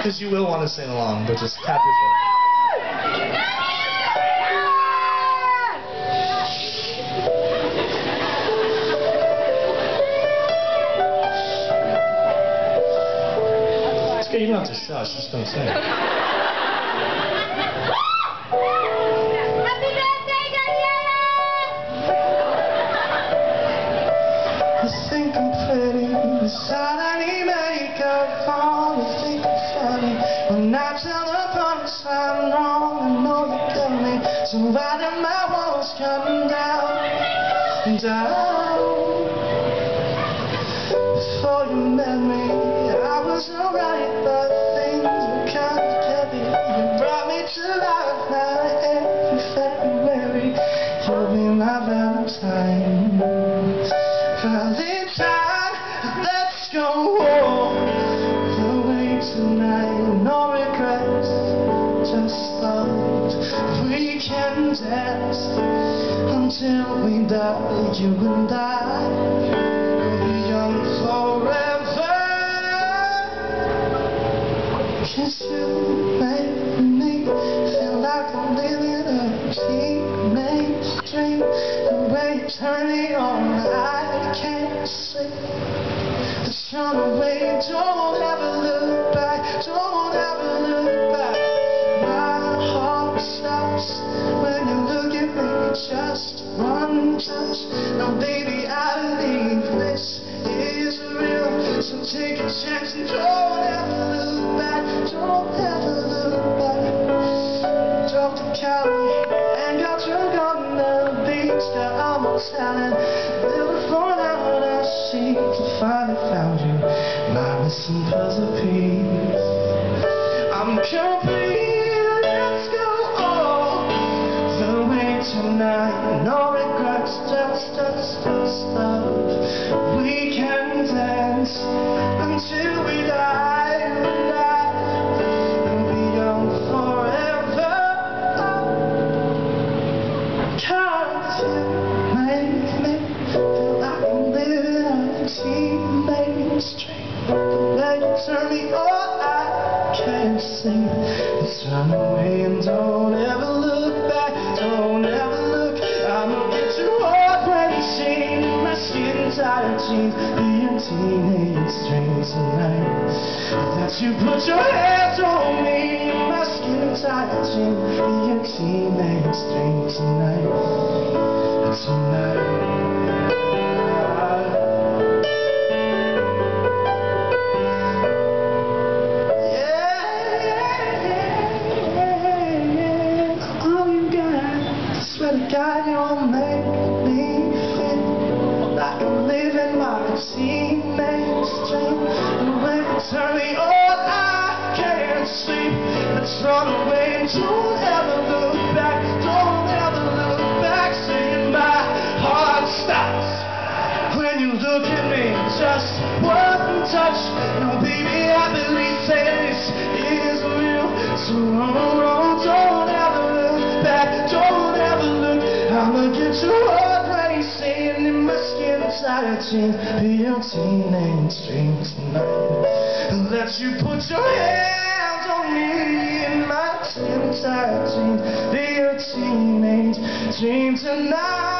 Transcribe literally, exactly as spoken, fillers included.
because you will want to sing along, but just tap your foot. It's good, you don't have to shush, just don't sing. Suddenly make up for the thing funny. When I tell the punch I'm wrong, I know you got me. So why did my walls come down, down? Before you met me, I was alright, but things were kind of heavy. You brought me to life now every February. You'll be my Valentine. Valentine. Let's go away tonight, no regrets, just love. We can dance until we die, you and I. We'll be young forever. Kiss you make me feel like I'm living a teenage dream. The way you turn me on, I can't sleep. Run away, don't ever look back, don't ever look back. My heart stops when you look at me, just one touch. Now baby, I believe this is real, so take a chance and don't ever look back, don't ever look back. Drove to Cali and got drunk on the beach, got almost talent. Little before now I see to finally found you. My missing puzzle piece. I'm complete. Let's go all the way tonight. No regrets, just us, just love. We can dance until we die. And I will be young forever. Can't you make me feel like I'm living a teenage dream? Turn me on, I can't sleep. Let's run away and don't ever look back, don't ever look. I'ma get you hard when you see my skin tight jeans. Be a teenage dream tonight. That you put your hands on me, my skin tight jeans. Be a teenage dream tonight, tonight. God, you'll make me feel like I'm living my teenage dream. And when you turn me on, I can't sleep. Let's run away and don't ever look back, don't ever look back. Saying my heart stops when you look at me, just one touch. No, baby, I believe this is real. So run, run, don't ever look back, don't ever look. I'ma get you heart racing in my skin tight jeans. Be your teenage dream tonight. And let you put your hands on me in my skin tight jeans. Be your teenage dream tonight.